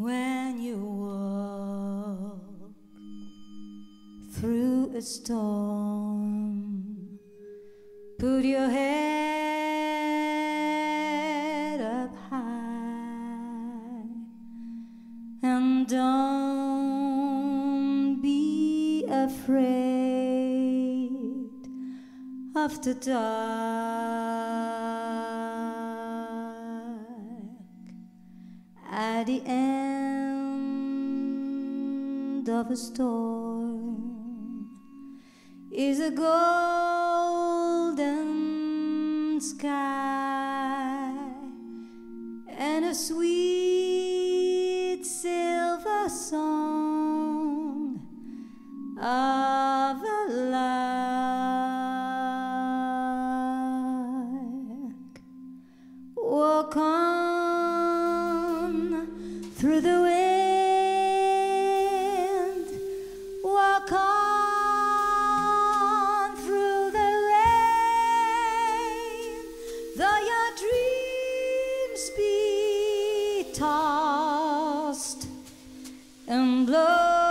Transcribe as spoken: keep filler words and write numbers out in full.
when you walk through a storm. Put your head up high and don't be afraid of the dark. At the end of a storm is a golden sky and a sweet silver song of a lark. Walk on through the wind, walk on through the rain, though your dreams be tossed and blown.